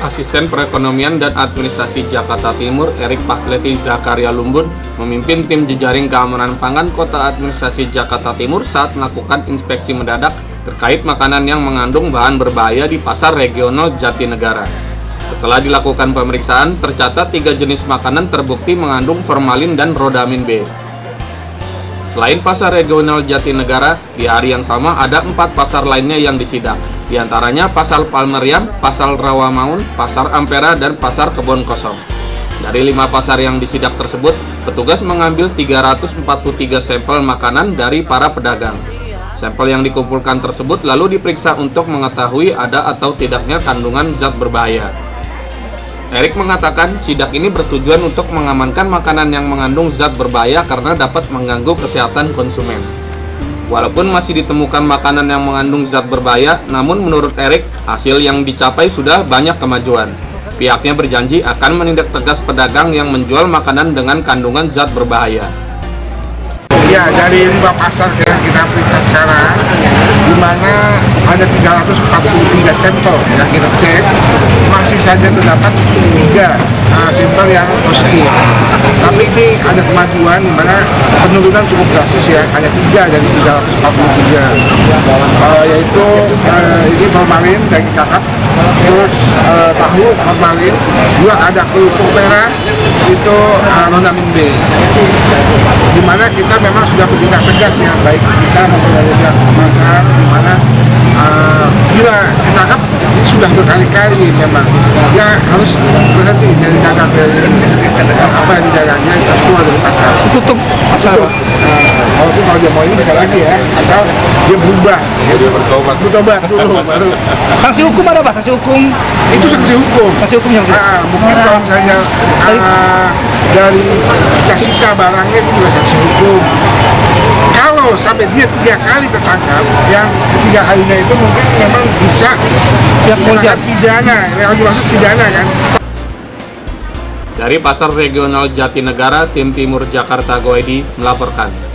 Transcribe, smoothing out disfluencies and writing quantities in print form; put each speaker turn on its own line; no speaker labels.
Asisten Perekonomian dan Administrasi Jakarta Timur, Erik Pahlevi Zakaria Lumbun, memimpin tim jejaring keamanan pangan Kota Administrasi Jakarta Timur saat melakukan inspeksi mendadak terkait makanan yang mengandung bahan berbahaya di Pasar Regional Jatinegara. Setelah dilakukan pemeriksaan, tercatat 3 jenis makanan terbukti mengandung formalin dan rodamin B. Selain Pasar Regional Jatinegara, di hari yang sama ada 4 pasar lainnya yang disidak. Di antaranya Pasar Palmeriam, Pasar Rawamangun, Pasar Ampera, dan Pasar Kebon Kosong. Dari 5 pasar yang disidak tersebut, petugas mengambil 343 sampel makanan dari para pedagang. Sampel yang dikumpulkan tersebut lalu diperiksa untuk mengetahui ada atau tidaknya kandungan zat berbahaya. Erik mengatakan sidak ini bertujuan untuk mengamankan makanan yang mengandung zat berbahaya karena dapat mengganggu kesehatan konsumen. Walaupun masih ditemukan makanan yang mengandung zat berbahaya, namun menurut Erik, hasil yang dicapai sudah banyak kemajuan. Pihaknya berjanji akan menindak tegas pedagang yang menjual makanan dengan kandungan zat berbahaya.
Ya, dari 5 pasar yang kita periksa sekarang, di mana ada 343 sampel yang kita cek, masih saja terdapat 3 sampel yang positif. Tapi ini ada kemajuan, di mana penurunan cukup drastis ya, hanya 3 dari 343, yaitu ini formalin, daging kakap, terus tahu formalin, juga ada kerupuk merah, itu rodamin B. Dimana kita memang sudah bertindak tegas ya, baik kita maupun dari pihak pasar, dimana bila ditangkap ini sudah berkali-kali memang ya harus berhenti dari dagang, dari apa yang didagangnya harus keluar dari pasar.
Tutup pasar.
Walaupun kalau dia mau ini bisa lagi ya, asal dia berubah, dia bertobat dulu baru.
Sanksi hukum ada Pak? Sanksi hukum?
Itu sanksi hukum.
Sanksi hukum yang
mungkin kalau misalnya dari kasita barangnya itu juga sanksi hukum. Kalau sampai dia 3 kali tertangkap, yang ketiga kalinya itu mungkin memang bisa dikenakan pidana, yang dimaksud pidana kan.
Dari Pasar Regional Jatinegara, Tim Timur Jakarta Goedi melaporkan.